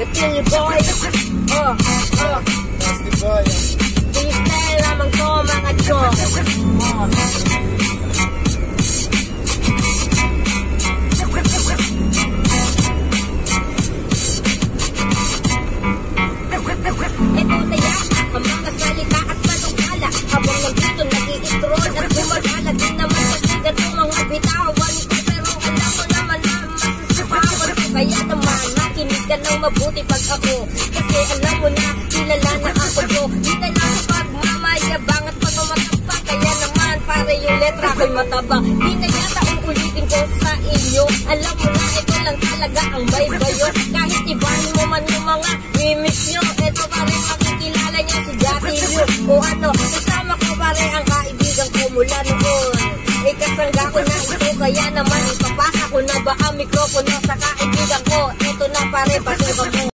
feel you boy. Nasty boy. Freestyle lamang to mga chong. Ito na yan, ang mga salita at manungkala. Habang nandito nag-i-stroll at gumagala. Di naman kasi ganito mga bitawan ko. Pero alam mo naman na masasipawan ko. Kaya naman makinig ka ng mabuti pag ako. Kasi alam mo na kilala na ako ko. Di na lang sa pagmamayabang at pagmamatapa. Kaya naman para yung letra ko'y matabang. Di na yata uulitin ko sa inyo. Alam mo na ito lang talaga ang baybayo. Kahit ibahin mo man yung mga remix nyo. Ito pa rin makikilala niya si Jackie Liu. O ano, kasama ko pa rin ang kaibigan ko mula noon. Kasangga ko na ito, kaya naman ipapasa ko na ba ang mikropono sa kaibigan ko. Ito na pare, pasukan mo.